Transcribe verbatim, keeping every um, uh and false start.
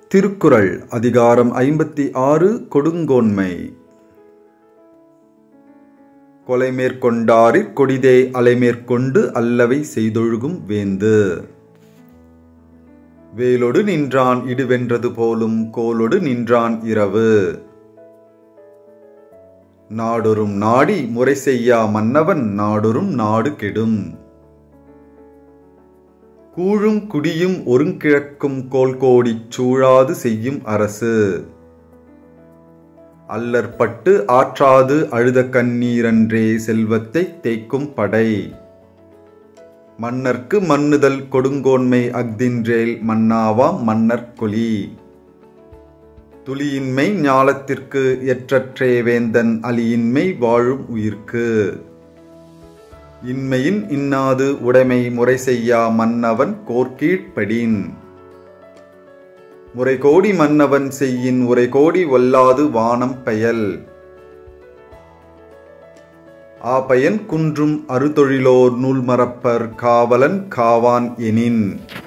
திருக்குறள் அதிகாரம் ஐம்பத்தி ஆறு கொடுங்கோன்மை. கொலை மேற்கொண்டாரிற் கொடிதே அலைமேற்கொண்டு அல்லவை செய்தொழுகும் வேந்து. வேலொடு நின்றான் இடுவென்றது போலும் கோலொடு நின்றான் இரவு. நாடொரும் நாடி முறை செய்யா மன்னவன் நாடொரும் நாடு கெடும். கூழும் குடியும் ஒருங்கிழக்கும் கோல்கோடிச் சூழாது செய்யும் அரசு. அல்லற்பட்டு ஆற்றாது அழுத கண்ணீரன்றே செல்வத்தைத் தேய்க்கும் படை. மன்னர்க்கு மன்னுதல் கொடுங்கோன்மை அஃதின்றேல் மன்னாவாம் மன்னர் கொலி. துளியின்மை ஞாலத்திற்கு எற்றற்றே வேந்தன் அலியின்மை வாழும் உயிர்க்கு. இன்மையின் இன்னாது உடைமை முறை செய்யா மன்னவன் கோற்கீழ்ப்படின். முறைகோடி மன்னவன் செய்யின் உரைகோடி வல்லாது வானம் பெயல். ஆபயன் குன்றும் அறுதொழிலோர் நூல் மறப்பர் காவலன் காவான் எனின்.